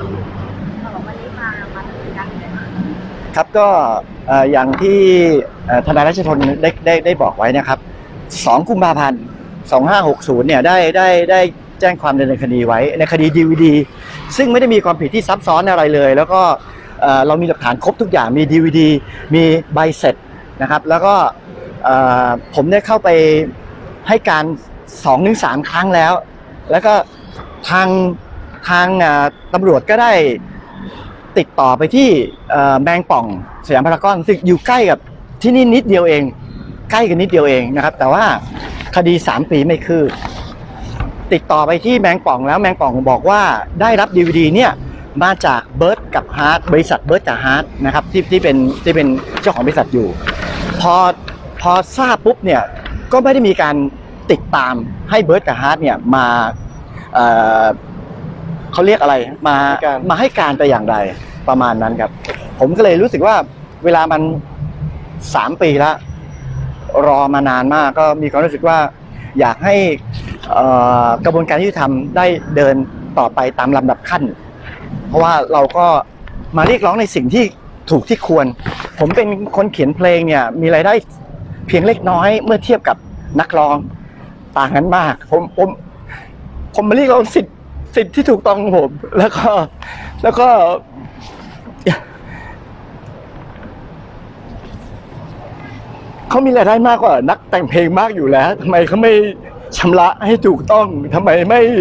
วันนี้มาดำเนินการยังไงครับก็อย่างที่ทนายรัชพลได้บอกไว้นะครับ2 กุมภาพันธ์ 2560เนี่ยได้แจ้งความดำเนินคดีไว้ในคดี DVD ซึ่งไม่ได้มีความผิดที่ซับซ้อนอะไรเลยแล้วก็เรามีหลักฐานครบทุกอย่างมี DVD มีใบเสร็จนะครับแล้วก็ผมได้เข้าไปให้การ 2-3 ครั้งแล้วก็ทางตำรวจก็ได้ติดต่อไปที่แมงป่องสยามพารากอนซึ่งอยู่ใกล้กับที่นี่นิดเดียวเองใกล้กันนิดเดียวเองนะครับแต่ว่าคดี3 ปีไม่คืบติดต่อไปที่แมงป่องแล้วแมงป่องบอกว่าได้รับ DVD เนี่ยมาจากเบิร์ดกับฮาร์ดบริษัทเบิร์ดกับฮาร์ดนะครับที่เป็นเจ้าของบริษัทอยู่พอทราบปุ๊บเนี่ยก็ไม่ได้มีการติดตามให้เบิร์ดกับฮาร์ดเนี่ยมาเขาเรียกอะไรมาให้การแต่อย่างใดประมาณนั้นครับผมก็เลยรู้สึกว่าเวลามัน3 ปีแล้วรอมานานมากก็มีความรู้สึกว่าอยากให้กระบวนการยุติธรรมได้เดินต่อไปตามลำดับขั้นเพราะว่าเราก็มาเรียกร้องในสิ่งที่ถูกที่ควรผมเป็นคนเขียนเพลงเนี่ยมีรายได้เพียงเล็กน้อยเมื่อเทียบกับนักร้องต่างกันมากผมมาเรียกร้องสิทธิ์ที่ถูกต้องของผมแล้วก็เขามีรายได้มากกว่านักแต่งเพลงมากอยู่แล้วทำไมเขาไม่ชำระให้ถูกต้องทำไม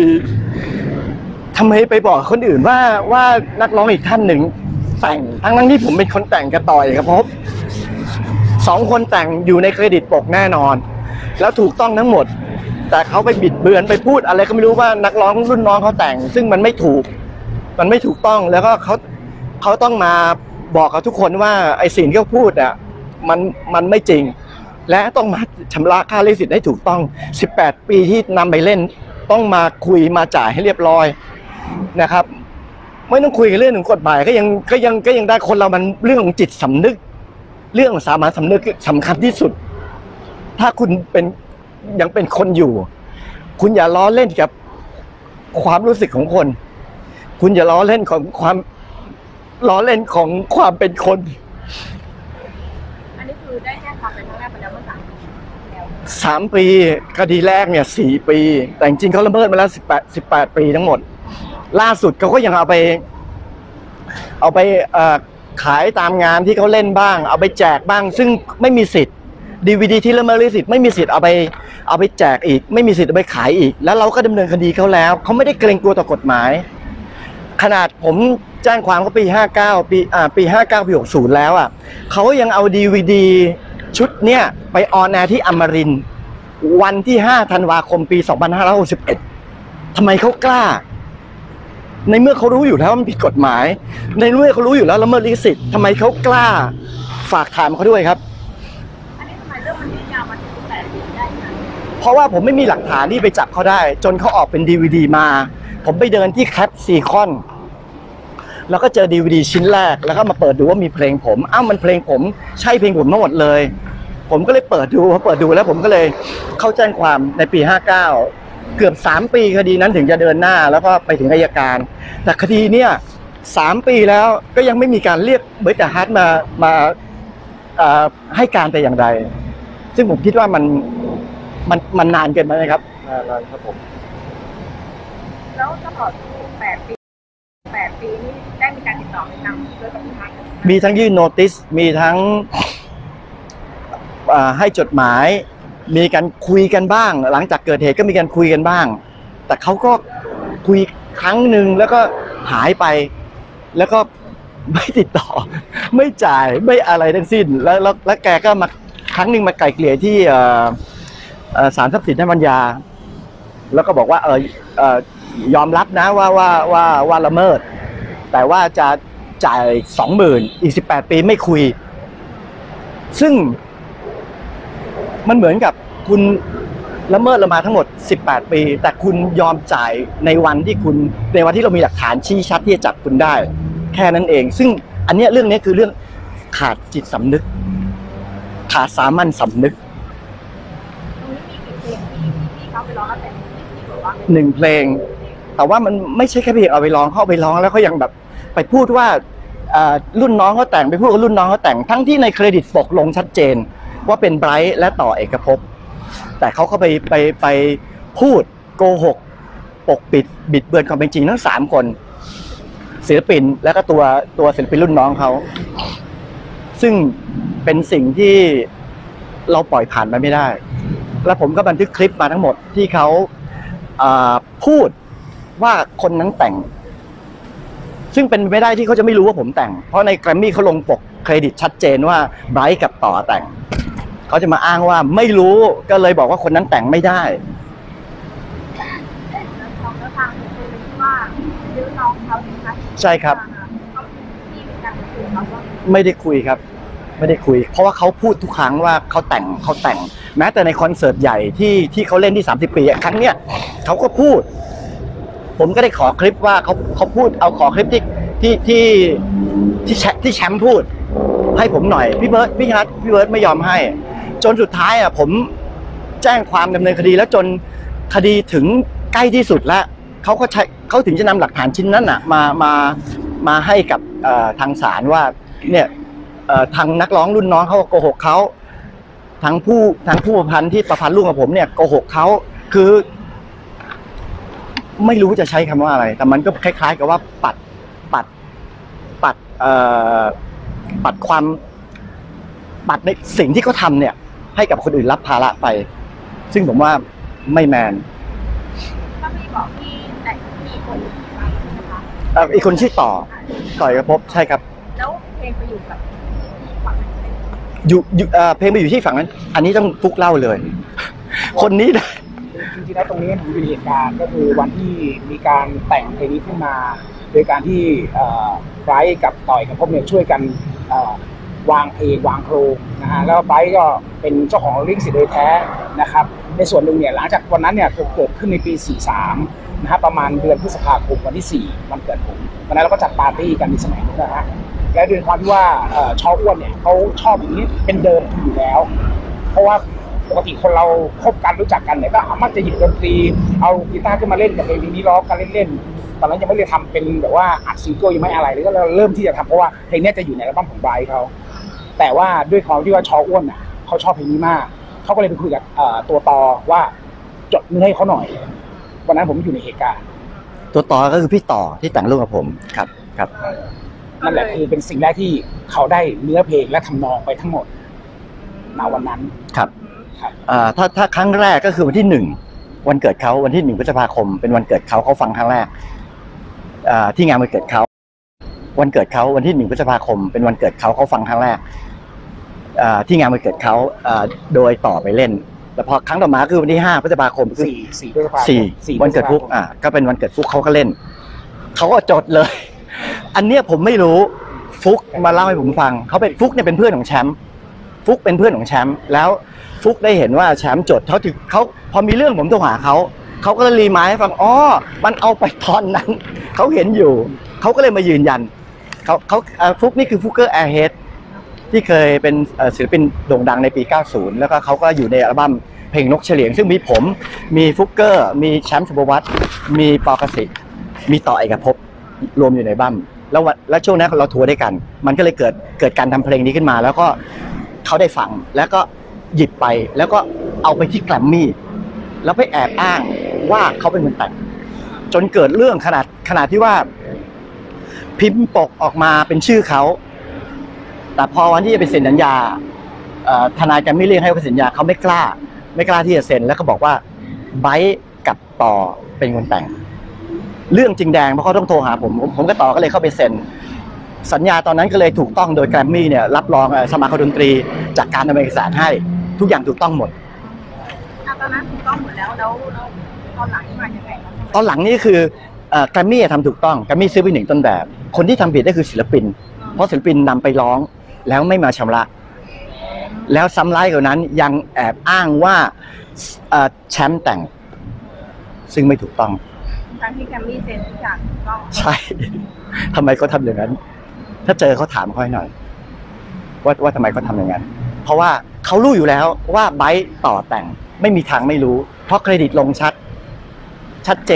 ไปบอกคนอื่นว่านักร้องอีกท่านหนึ่งแต่งทั้งที่ผมเป็นคนแต่งกระต่อยครับเพราะ2 คนแต่งอยู่ในเครดิตปกแน่นอนแล้วถูกต้องทั้งหมดแต่เขาไปบิดเบือนไปพูดอะไรก็ไม่รู้ว่านักร้องรุ่นน้องเขาแต่งซึ่งมันไม่ถูกต้องแล้วก็เขาต้องมาบอกกับทุกคนว่าไอ้สิ่งที่เขาพูดอ่ะมันไม่จริงและต้องมาชำระค่าลิขสิทธิ์ให้ถูกต้อง18 ปีที่นำไปเล่นต้องมาคุยมาจ่ายให้เรียบร้อยนะครับไม่ต้องคุยกันเรื่องของกฎหมายก็ยังได้คนเรามันเรื่องของจิตสำนึกเรื่องของสามัญสำนึกสำคัญที่สุดถ้าคุณยังเป็นคนอยู่คุณอย่าล้อเล่นกับความรู้สึกของคนคุณอย่าล้อเล่นของความเป็นคนอันนี้คือได้แจ้งความเป็นครั้งแรกไปแล้วเมื่อ 3 ปีคดีแรกเนี่ย4 ปีแต่จริงๆเขาละเมิดมาแล้ว18 ปีทั้งหมดล่าสุดเขาก็ยังเอาไปขายตามงานที่เขาเล่นบ้างเอาไปแจกบ้างซึ่งไม่มีสิทธิ์ DVD ที่ละเมิดลิขสิทธิ์ไม่มีสิทธิ์เอาไปแจกอีกไม่มีสิทธิ์เอาไปขายอีกแล้วเราก็ดำเนินคดีเขาแล้วเขาไม่ได้เกรงกลัวต่อกฎหมายขนาดผมแจ้งความเขาปี59ปี59ปี60แล้วอ่ะเขายังเอา DVD ชุดเนี้ยไปออนแอร์ที่อมรินทร์วันที่5 ธันวาคมปี 2561ทำไมเขากล้าในเมื่อเขารู้อยู่แล้วว่ามันผิดกฎหมายในเมื่อเขารู้อยู่แล้วละเมิดลิขสิทธิ์ทำไมเขากล้าฝากถามเขาด้วยครับอันนี้ทำไมเรื่องมันยืดยาวมาถึง18 ปีได้คะเพราะว่าผมไม่มีหลักฐานที่ไปจับเขาได้จนเขาออกเป็น DVD มาผมไปเดินที่แคปซีคอนแล้วก็เจอ DVD ชิ้นแรกแล้วก็มาเปิดดูว่ามีเพลงผมมันเพลงผมใช่เพลงผมทั้งหมดเลยผมก็เลยเปิดดูแล้วผมก็เลยเข้าแจ้งความในปี59เกือบ3 ปีคดีนั้นถึงจะเดินหน้าแล้วก็ไปถึงอัยการแต่คดีเนี่ย3 ปีแล้วก็ยังไม่มีการเรียกเบิร์ดกับฮาร์ดมาให้การแต่อย่างใดซึ่งผมคิดว่ามันนานเกินไปไหมครับนานครับผมแล้วตลอด8 ปีนี้ได้มีการติดต่อไปทางเบิร์ดกับฮาร์ดมีทั้งยื่นโนติสมีทั้งให้จดหมายมีการคุยกันบ้างหลังจากเกิดเหตุก็มีการคุยกันบ้างแต่เขาก็คุยครั้งหนึ่งแล้วก็หายไปแล้วก็ไม่ติดต่อไม่จ่ายไม่อะไรทั้งสิ้นแล้วแกก็มาครั้งหนึ่งมาไกล่เกลี่ยที่ศาลทรัพย์สินทางปัญญาแล้วก็บอกว่ายอมรับนะว่าละเมิดแต่ว่าจะจ่าย 20,000อีก18 ปีไม่คุยซึ่งมันเหมือนกับคุณละเมิดเรามาทั้งหมด18 ปีแต่คุณยอมจ่ายในวันที่เรามีหลักฐานชี้ชัดที่จะจับคุณได้แค่นั้นเองซึ่งอันนี้เรื่องนี้คือเรื่องขาดจิตสำนึกขาดสามัญสำนึกตรงนี้มีกี่เพลงที่เขาไปร้องแล้วเป็น 1 เพลงแต่ว่ามันไม่ใช่แค่เพียงเอาไปร้องเขาเอาไปร้องแล้วเขายังแบบไปพูดว่ารุ่นน้องเขาแต่งไปพูดกับรุ่นน้องเขาแต่งทั้งที่ในเครดิตปกลงชัดเจนว่าเป็นไบรท์และต่อเอกภพแต่เขาก็ไปพูดโกหกปกปิดบิดเบือนความเป็นจริงทั้ง3 คนศิลปินและก็ตัวศิลปินรุ่นน้องเขาซึ่งเป็นสิ่งที่เราปล่อยผ่านไปไม่ได้แล้วผมก็บันทึกคลิปมาทั้งหมดที่เขาพูดว่าคนนั้นแต่งซึ่งเป็นไม่ได้ที่เขาจะไม่รู้ว่าผมแต่งเพราะในแกรมมี่เขาลงปกเครดิตชัดเจนว่าไบรท์กับต่อแต่งเขาจะมาอ้างว่าไม่รู้ก็เลยบอกว่าคนนั้นแต่งไม่ได้แล้วทางคุณว่ายื้อน้องเขาไหมคะใช่ครับที่มีการคุยเขาว่าไม่ได้คุยครับไม่ได้คุยเพราะว่าเขาพูดทุกครั้งว่าเขาแต่งแม้แต่ในคอนเสิร์ตใหญ่ที่เขาเล่นที่30 ปีครั้งเนี้ยเขาก็พูดผมก็ได้ขอคลิปว่าเขาพูดเอาขอคลิปที่แชมป์พูดให้ผมหน่อยพี่เบิร์ดไม่ยอมให้จนสุดท้ายผมแจ้งความดำเนินคดีแล้วจนคดีถึงใกล้ที่สุดแล้วเขาถึงจะนำหลักฐานชิ้นนั้นมาให้กับทางศาลว่าเนี่ยทางนักร้องรุ่นน้องเขาโกหกเขาทางผู้ประพันธ์ที่ประพันธ์ร่วมกับผมเนี่ยโกหกเขาคือไม่รู้จะใช้คำว่าอะไรแต่มันก็คล้ายๆกับว่าปัดความปัดในสิ่งที่เขาทำเนี่ยให้กับคนอื่นรับภาระไปซึ่งผมว่าไม่แมนก็มีบอกที่แต่มีคนไปนะคะอีกคนชื่อต่อเอกภพใช่ครับแล้วเพลงไปอยู่กับฝั่งนั้นเพลงไปอยู่ที่ฝั่งนั้นอันนี้ต้องฟุกเล่าเลยคนนี้นะจริงๆแล้วตรงนี้ผมอยู่ในเหตุการณ์ก็คือวันที่มีการแต่งเพลงนี้ขึ้นมาโดยการที่ไบรท์กับต่อยกับพวกเนี่ยช่วยกันวางเพลงวางโครงนะฮะแล้วไบรท์ก็เป็นเจ้าของลิขสิทธิ์โดยแท้นะครับในส่วนหนึ่งเนี่ยหลังจากวันนั้นเนี่ยเกิดขึ้นในปี43นะครับประมาณเดือนพฤษภาคมวันที่4วันเกิดผมวันนั้นเราก็จัดปาร์ตี้กันในสมัยนั้นนะฮะและด้วยความที่ว่าชออ้วนเนี่ยเขาชอบอย่างนี้เป็นเดิมอยู่แล้วเพราะว่าปกติคนเราคบกันรู้จักกันเนี่ยก็มักจะหยิบดนตรีเอากีตาร์ขึ้นมาเล่นกับเพลงนี้ร้องกันเล่นๆตอนนั้นยังไม่ได้ทำเป็นแบบว่าอัดซิงเกิลยังไม่อะไรเลยก็เริ่มที่จะทำเพราะว่าเพลงนี้จะอยู่ในอัลบั้มของไบรท์เขาแต่ว่าด้วยความที่ว่าชออ้วนเขาชอบเพลงนี้มากเขาก็เลยไปคุยกับตัวต่อว่าจดเนื้อให้เขาหน่อยวันนั้นผมอยู่ในเหตุการณ์ตัวต่อก็คือพี่ต่อที่แต่งร่วมกับผมครับนั่นแหละคือเป็นสิ่งแรกที่เขาได้เนื้อเพลงและทำนองไปทั้งหมดณวันนั้นครับถ้าครั้งแรกก็คือวันที่1วันเกิดเขาวันที่1 พฤษภาคมเป็นวันเกิดเขาฟังครั้งแรกที่งานวันเกิดเขาวันเกิดเขาวันที่1 พฤษภาคมเป็นวันเกิดเขาฟังครั้งแรกที่งานวันเกิดเขาโดยต่อไปเล่นแล้วพอครั้งต่อมาคือวันที่5 พฤษภาคมคือ4วันเกิดฟุกก็เป็นวันเกิดฟุกเขาก็เล่นเขาก็จดเลยอันเนี้ยผมไม่รู้ฟุกมาเล่าให้ผมฟังเขาเป็นฟุกเนี่ยเป็นเพื่อนของแชมป์ฟุกเป็นเพื่อนของแชมป์แล้วฟุกได้เห็นว่าแชมป์จดเขาพอมีเรื่องผมโทรหาเขาก็เลยรีมายให้ฟังอ๋อมันเอาไปตอนนั้นเขาเห็นอยู่เขาก็เลยมายืนยันเขาฟุกนี่คือฟุกเกอร์แอร์เฮดที่เคยเป็นศิลปินโด่งดังในปี90แล้วก็เขาก็อยู่ในอัลบั้มเพลงนกเฉลียงซึ่งมีผมมีฟุกเกอร์มีแชมป์สุภวัฒน์มีปอกสิทธิ์มีต่อเอกภพรวมอยู่ในบั้มแล้วช่วงนั้นเราทัวร์ด้วยกันมันก็เลยเกิดการทำเพลงนี้ขึ้นมาแล้วก็เขาได้ฟังแล้วก็หยิบไปแล้วก็เอาไปที่แกรมมี่แล้วไปแอบอ้างว่าเขาเป็นคนแต่งจนเกิดเรื่องขนาดที่ว่าพิมพ์ปกออกมาเป็นชื่อเขาแต่พอวันที่จะไปเซ็นสัญญาทนายแกรมมี่เรียกให้ไปเซ็นสัญญาเขาไม่กล้าที่จะเซ็นแล้วก็บอกว่าไบรท์กับต่อเป็นคนแต่งเรื่องจริงแดงเพราะเขาต้องโทรหาผมก็ต่อก็เลยเข้าไปเซ็นสัญญาตอนนั้นก็เลยถูกต้องโดยแกรมมี่เนี่ยรับรองสมาคมดนตรีจากการดำเนินเอกสารให้ทุกอย่างถูกต้องหมดตอนนั้นถูกต้องหมดแล้วตอนหลังมายังไงตอนหลังนี่คือแกรมมี่ทำถูกต้องแกรมมี่ซื้อไป1 ต้นแบบคนที่ทำผิดก็คือศิลปินเพราะศิลปินนำไปร้องแล้วไม่มาชำระแล้วซ้ำร้ายกว่านั้นยังแอบอ้างว่าแชมป์แต่งซึ่งไม่ถูกต้องการที่แกรมมี่เซ็นทุกอย่างถูกต้องใช่ทำไมเขาทำอย่างนั้นถ้าเจอเขาถามเขาหน่อยว่าทำไมเขาทำอย่างนั้นเพราะว่าเขารู้อยู่แล้วว่าไบรท์ต่อแต่งไม่มีทางไม่รู้เพราะเครดิตลงชัดเจน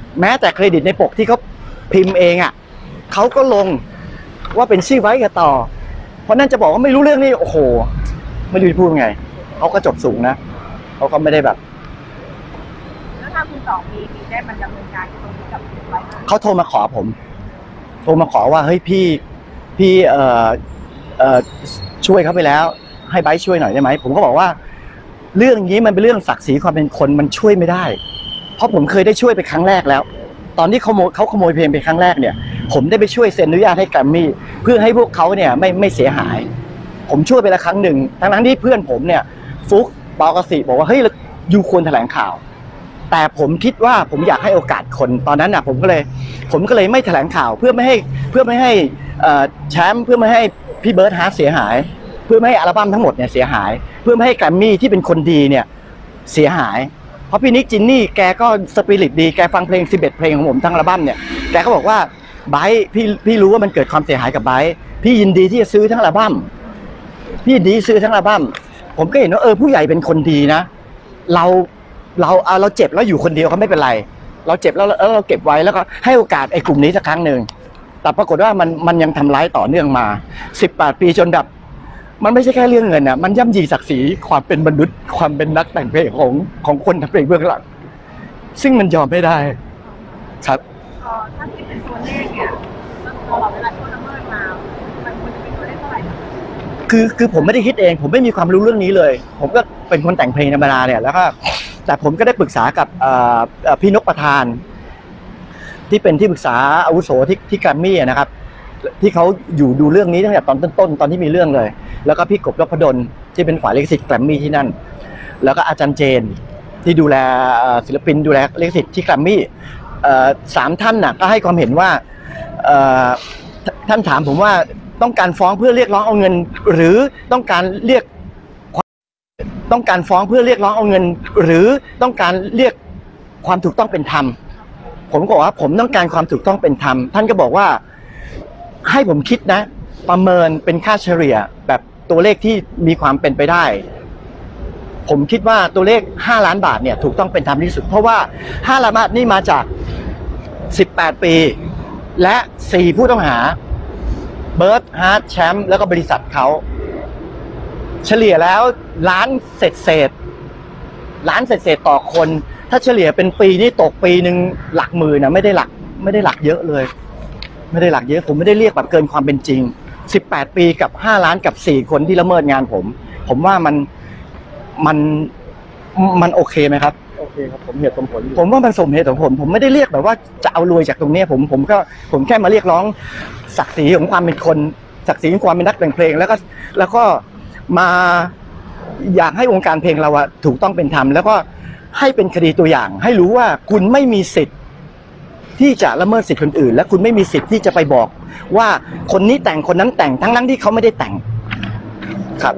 แม้แต่เครดิตในปกที่เขาพิมพ์เองอ่ะเขาก็ลงว่าเป็นชื่อไว้กับต่อเพราะนั่นจะบอกว่าไม่รู้เรื่องนี่โอ้โหไม่รู้จะพูดไงเขาก็จบสูงนะเขาก็ไม่ได้แบบแล้วถ้าคุณต่อมีได้มันดำเนินการตรงนี้กับไว้เขาโทรมาขอผมโทรมาขอว่าเฮ้ยพี่ช่วยเขาไปแล้วให้ไบร์ทช่วยหน่อยได้ไหมผมก็บอกว่าเรื่องนี้มันเป็นเรื่องศักดิ์ศรีความเป็นคนมันช่วยไม่ได้เพราะผมเคยได้ช่วยไปครั้งแรกแล้วตอนที่เขาขโมยเพลงไปครั้งแรกเนี่ยผมได้ไปช่วยเซ็นอนุญาตให้แกรมมี่เพื่อให้พวกเขาเนี่ยไม่เสียหายผมช่วยไปละครั้งหนึ่งทั้งที่เพื่อนผมเนี่ยฟุกปอกสิบอกว่าเฮ้ยยูควรแถลงข่าวแต่ผมคิดว่าผมอยากให้โอกาสคนตอนนั้นน่ะผมก็เลยไม่แถลงข่าวเพื่อไม่ให้แชมป์เพื่อไม่ให้พี่เบิร์ดฮาร์ทเสียหายเพื่อไม่ให้อัลบั้มทั้งหมดเนี่ยเสียหายเพื่อไม่ให้แกรมมี่ที่เป็นคนดีเนี่ยเสียหายเพราะพี่นิกจินนี่แกก็สปิริตดีแกฟังเพลง11เพลงของผมทั้งอัลบั้มเนี่ยแกก็บอกว่าไบร์ทพี่รู้ว่ามันเกิดความเสียหายกับไบร์ทพี่ยินดีที่จะซื้อทั้งอัลบั้มพี่ยินดีซื้อทั้งอัลบั้มผมก็เห็นว่าผู้ใหญ่เป็นคนดีนะเราเจ็บแล้วอยู่คนเดียวเขาไม่เป็นไรเราเจ็บแล้วเราเก็บไว้แล้วก็ให้โอกาสไอ้กลุ่มนี้สักครั้งหนึ่งแต่ปรากฏว่ามันยังทำร้ายต่อเนื่องมา18 ปีจนแบบมันไม่ใช่แค่เรื่องเงินนะมันย่ำยีศักดิ์ศรีความเป็นมนุษย์ความเป็นนักแต่งเพลงของคนทำเพลงเบื้องหลังซึ่งมันยอมไม่ได้ครับถ้าคิดเป็นตัวเลขเนี่ยตลอดเวลาที่ละเมิดมามันควรจะเป็นตัวเลขเท่าไหร่คือผมไม่ได้คิดเองผมไม่มีความรู้เรื่องนี้เลยผมก็เป็นคนแต่งเพลงธรรมดาเนี่ยแล้วก็แต่ผมก็ได้ปรึกษากับพี่นกประธานที่เป็นที่ปรึกษาอาวุโสที่แกรมมี่นะครับที่เขาอยู่ดูเรื่องนี้ตั้งแต่ตอนต้นตอนที่มีเรื่องเลยแล้วก็พี่กบนพดลที่เป็นฝ่ายลิขสิทธิ์แกรมมี่ที่นั่นแล้วก็อาจารย์เจนที่ดูแลศิลปินดูแลลิขสิทธิ์ที่แกรมมี่3 ท่านน่ะก็ให้ความเห็นว่าท่านถามผมว่าต้องการฟ้องเพื่อเรียกร้องเอาเงินหรือต้องการฟ้องเพื่อเรียกร้องเอาเงินหรือต้องการเรียกความถูกต้องเป็นธรรมผมก็บอกว่าผมต้องการความถูกต้องเป็นธรรมท่านก็บอกว่าให้ผมคิดนะประเมินเป็นค่าเฉลี่ยแบบตัวเลขที่มีความเป็นไปได้ผมคิดว่าตัวเลข5 ล้านบาทเนี่ยถูกต้องเป็นธรรมที่สุดเพราะว่า5 ล้านบาทนี่มาจาก18 ปีและ4 ผู้ต้องหาเบิร์ดฮาร์ทแชมป์แล้วก็บริษัทเขาเฉลี่ยแล้วล้านเศษต่อคนถ้าเฉลี่ยเป็นปีนี่ตกปีหนึ่งหลักหมื่นนะไม่ได้หลักเยอะเลยไม่ได้หลักเยอะผมไม่ได้เรียกแบบเกินความเป็นจริง18 ปีกับ5 ล้านกับ4 คนที่ละเมิดงานผมว่ามันโอเคไหมครับโอเคครับผมเหตุผลผมว่ามันสมเหตุสมผลผมไม่ได้เรียกแบบว่าจะเอารวยจากตรงนี้ผมแค่มาเรียกร้องศักดิ์ศรีของความเป็นคนศักดิ์ศรีของความเป็นนักแต่งเพลงแล้วก็มาอยากให้วงการเพลงเราถูกต้องเป็นธรรมแล้วก็ให้เป็นคดีตัวอย่างให้รู้ว่าคุณไม่มีสิทธิ์ที่จะละเมิดสิทธิ์คนอื่นและคุณไม่มีสิทธิ์ที่จะไปบอกว่าคนนี้แต่งคนนั้นแต่งทั้งที่เขาไม่ได้แต่งครับ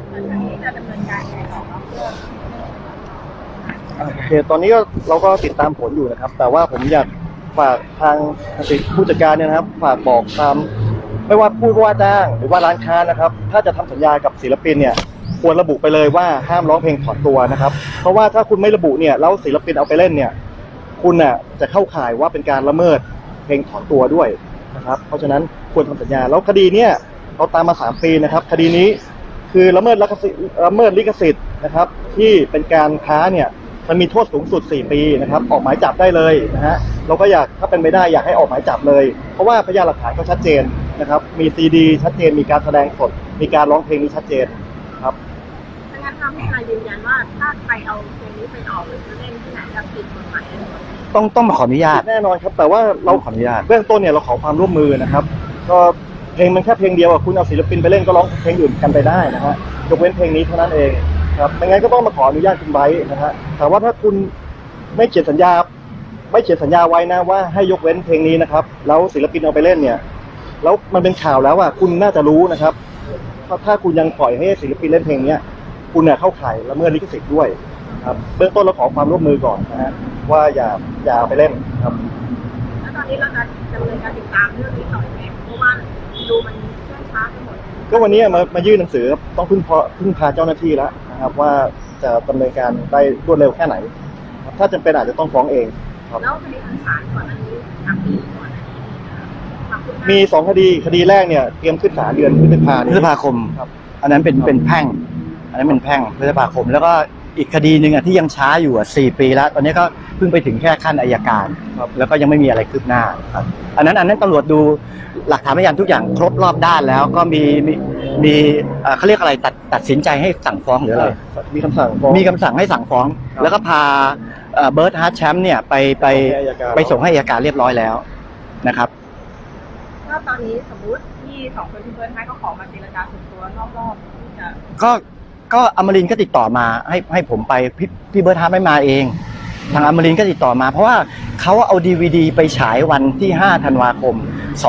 โอเคตอนนี้เราก็ติดตามผลอยู่นะครับแต่ว่าผมอยากฝากทางผู้จัดการเนี่ยนะครับฝากบอกตามไม่ว่าผู้ว่าจ้างหรือว่าร้านค้านะครับถ้าจะทำสัญญากับศิลปินเนี่ยควรระบุไปเลยว่าห้ามร้องเพลงถอนตัวนะครับเพราะว่าถ้าคุณไม่ระบุเนี่ยแล้วศิลปินเอาไปเล่นเนี่ยคุณน่ะจะเข้าข่ายว่าเป็นการละเมิดเพลงถอนตัวด้วยนะครับเพราะฉะนั้นควรทำสัญญาแล้วคดีเนี่ยเราตามมา3 ปีนะครับคดีนี้คือละเมิดลิขสิทธิ์นะครับที่เป็นการค้าเนี่ยมันมีโทษสูงสุด4 ปีนะครับออกหมายจับได้เลยนะฮะเราก็อยากถ้าเป็นไปได้อยากให้ออกหมายจับเลยเพราะว่าพยานหลักฐานก็ชัดเจนนะครับมีซีดีชัดเจนมีการแสดงสดมีการร้องเพลงนี้ชัดเจนครับดังนั้นทำให้นายยืนยันว่าถ้าใครเอาเพลงนี้ไปออกหรือจะเล่นที่ไหนจะผิดกฎหมายต้องมาขออนุญาตแน่นอนครับแต่ว่าเราขออนุญาตเบื้องต้นเนี่ยเราขอความร่วมมือนะครับก็เพลงมันแค่เพลงเดียวคุณเอาศิลปินไปเล่นก็ร้องเพลงอื่นกันไปได้นะฮะยกเว้นเพลงนี้เท่านั้นเองครับไม่งั้นก็ต้องมาขออนุญาตคุณไว้นะฮะแต่ว่าถ้าคุณไม่เขียนสัญญาไว้นะว่าให้ยกเว้นเพลงนี้นะครับแล้วศิลปินเอาไปเล่นเนี่ยแล้วมันเป็นข่าวแล้วคุณน่าจะรู้นะครับถ้าคุณยังปล่อยให้ศิลปินเล่นเพลงนี้คุณเนี่ยเข้าข่ายละเมิดลิขสิทธิ์ด้วยครับเบื้องต้นเราขอความร่วมมือก่อนนะฮะว่าอย่าไปเล่นครับแล้วตอนนี้เราจะดำเนินการติดตามเรื่องนี้ต่อไหมเพราะว่าดูมันเชื่องช้าไปหมดก็วันนี้มายื่นหนังสือต้องพึ่งพาเจ้าหน้าที่แล้วนะครับว่าจะดำเนินการได้รวดเร็วแค่ไหนถ้าจำเป็นอาจจะต้องฟ้องเองคแล้วคดีทางศาลก่อนหน้านี้3 ปีก่อนหน้านี้มี2 คดีคดีแรกเนี่ยเตรียมขึ้นศาลเดือนพฤษภาคมครับอันนั้นเป็นแพ่งอันนั้นเป็นแพ่งพฤษภาคมแล้วก็อีกคดีหนึ่งที่ยังช้าอยู่4 ปีแล้วตอนนี้ก็เพิ่งไปถึงแค่ขั้นอัยการครับแล้วก็ยังไม่มีอะไรคืบหน้าครับอันนั้นตำรวจดูหลักฐานพยานทุกอย่างครบรอบด้านแล้วก็มีเขาเรียกอะไรตัดสินใจให้สั่งฟ้องหรืออะไรมีคำสั่งฟ้องมีคำสั่งให้สั่งฟ้องแล้วก็พาเบิร์ดฮาร์ดแชมป์เนี่ยไปส่งให้อัยการเรียบร้อยแล้วนะครับถ้าตอนนี้สมมุติที่2 คนที่เบิร์ดให้ก็ขอมาเจรจาส่วนตัวนอกรอบที่จะก็อมรินทร์ก็ติดต่อมาให้ผมไปพี่เบิร์ดฮาร์ดไม่มาเองทางอมรินทร์ก็ติดต่อมาเพราะว่าเขาเอา DVD ไปฉายวันที่5 ธันวาคม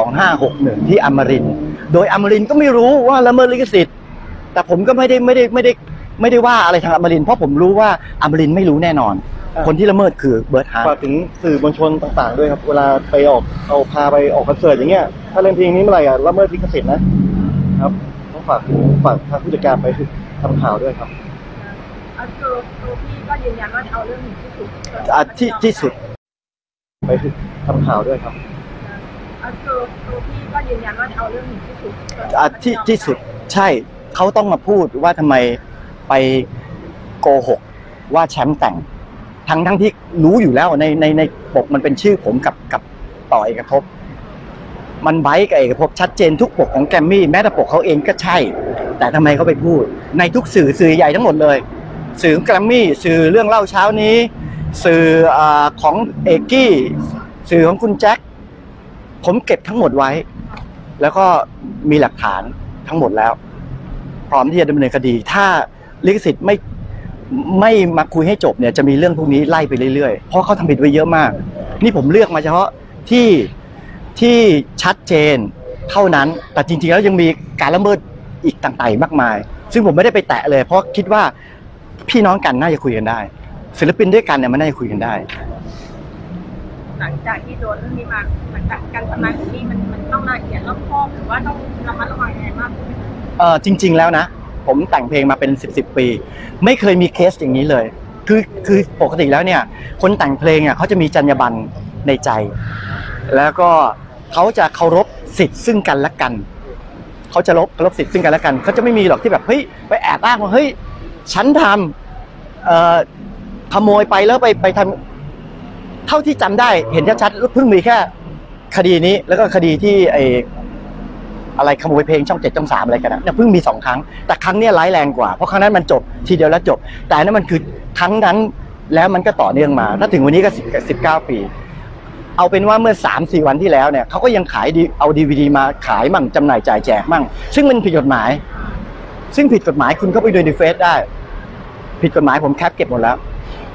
2561ที่อมรินทร์โดยอมรินทร์ก็ไม่รู้ว่าละเมิดลิขสิทธิ์แต่ผมก็ไม่ได้ว่าอะไรทางอมรินทร์เพราะผมรู้ว่าอมรินทร์ไม่รู้แน่นอนคนที่ละเมิดคือเบิร์ดฮาร์ดฝากถึงสื่อมวลชนต่างๆด้วยครับเวลาไปพาไปออกคอนเสิร์ตอย่างเงี้ยถ้าเล่นเพลงนี้เมื่อไหร่ละเมิดลิขสิทธิ์นะครับต้องฝากทางผู้จัดการไปทำข่าวด้วยครับตัวพี่ก็ยืนยันว่าจะเอาเรื่องถึงที่สุดที่สุดไปทำข่าวด้วยครับตัวพี่ก็ยืนยันว่าจะเอาเรื่องถึงที่สุดที่สุดใช่เขาต้องมาพูดว่าทำไมไปโกหกว่าแชมป์แต่งทั้งที่รู้อยู่แล้วในปกมันเป็นชื่อผมกับต่อเอกภพมันไบค์กับเอกภพชัดเจนทุกปกของแกรมมี่แม้แต่ปกเขาเองก็ใช่แต่ทำไมเขาไปพูดในทุกสื่อใหญ่ทั้งหมดเลยสื่อแกรมมี่สื่อเรื่องเล่าเช้านี้สื่อของเอกกี้สื่อของคุณแจ็คผมเก็บทั้งหมดไว้แล้วก็มีหลักฐานทั้งหมดแล้วพร้อมที่จะดำเนินคดีถ้าลิขสิทธิ์ไม่มาคุยให้จบเนี่ยจะมีเรื่องพวกนี้ไล่ไปเรื่อยๆเพราะเขาทำผิดไว้เยอะมากนี่ผมเลือกมาเฉพาะที่ชัดเจนเท่านั้นแต่จริงๆแล้วยังมีการละเมิดอีกต่างๆมากมายซึ่งผมไม่ได้ไปแตะเลยเพราะคิดว่าพี่น้องกันน่าจะคุยกันได้ศิลปินด้วยกันเนี่ยมันน่าจะคุยกันได้หลังจากที่โดนเรื่องนี้มาหลังจากการทำงานของนี่มันต้องละเอียดรอบคอบหรือว่าต้องระมัดระวังยังไงมากจริงๆแล้วนะผมแต่งเพลงมาเป็น10 ปีไม่เคยมีเคสอย่างนี้เลยคือปกติแล้วเนี่ยคนแต่งเพลงเขาจะมีจรรยาบรรณในใจแล้วก็เขาจะเคารพสิทธิ์ซึ่งกันและกันเขาจะเคารพสิทธิ์ซึ่งกันและกันเขาจะไม่มีหรอกที่แบบเฮ้ยไปแอบอ้างว่าเฮ้ยฉันทำขโมยไปแล้วไปทำเท่าที่จำได้เห็นชัดๆเพิ่งมีแค่คดีนี้แล้วก็คดีที่อะไรขโมยเพลงช่อง7 ช่อง 3อะไรกันนะเนี่ยเพิ่งมี2 ครั้งแต่ครั้งนี้ร้ายแรงกว่าเพราะครั้งนั้นมันจบทีเดียวแล้วจบแต่นั่นมันคือครั้งนั้นแล้วมันก็ต่อเนื่องมาถ้าถึงวันนี้ก็19 ปีเอาเป็นว่าเมื่อ 3-4 วันที่แล้วเนี่ยเขาก็ยังขายเอา DVD มาขายมั่งจำหน่ายจ่ายแจกมั่งซึ่งมันผิดกฎหมายซึ่งผิดกฎหมายคุณก็ไปดูในเฟซได้ผิดกฎหมายผมแคปเก็บหมดแล้ว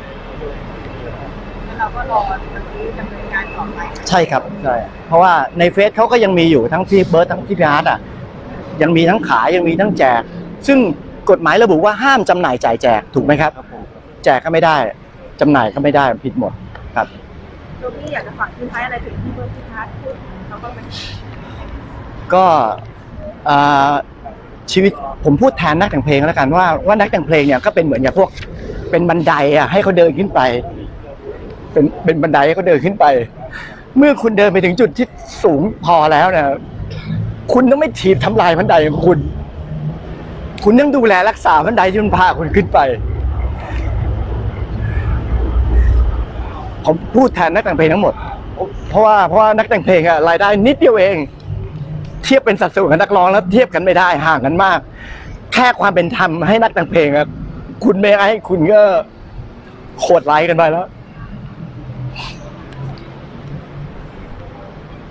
เราก็รอดำเนินการต่อไปใช่ครับใช่เพราะว่าในเฟซเขาก็ยังมีอยู่ทั้งพี่เบิร์ดทั้งพี่อาร์ตยังมีทั้งขายยังมีทั้งแจกซึ่งกฎหมายระบุว่าห้ามจำหน่ายจ่ายแจกถูกไหมครับแจกก็ไม่ได้จำหน่ายก็ไม่ได้ผิดหมดครับตัวพี่อยากจะฝากทิ้งท้ายอะไรถึงพี่เบิร์ดพี่อาร์ตพูดเราก็ไม่ก็ชีวิตผมพูดแทนนักแต่งเพลงแล้วกันว่านักแต่งเพลงเนี่ยก็เป็นเหมือนอย่างพวกเป็นบันไดให้เขาเดินขึ้นไปเป็นบันไดให้เขาเดินขึ้นไปเมื่อคุณเดินไปถึงจุดที่สูงพอแล้วเนี่ยคุณต้องไม่ถีบทำลายบันไดของคุณต้องดูแลรักษาบันไดที่มันพาคุณขึ้นไปผมพูดแทนนักแต่งเพลงทั้งหมดเพราะว่านักแต่งเพลงรายได้นิดเดียวเองเทียบเป็นสัดส่วนกับนักร้องแล้วเทียบกันไม่ได้ห่างกันมากแค่ความเป็นธรรมให้นักแต่งเพลงคุณไม่ให้คุณก็โคตรไร้กันไปแล้ว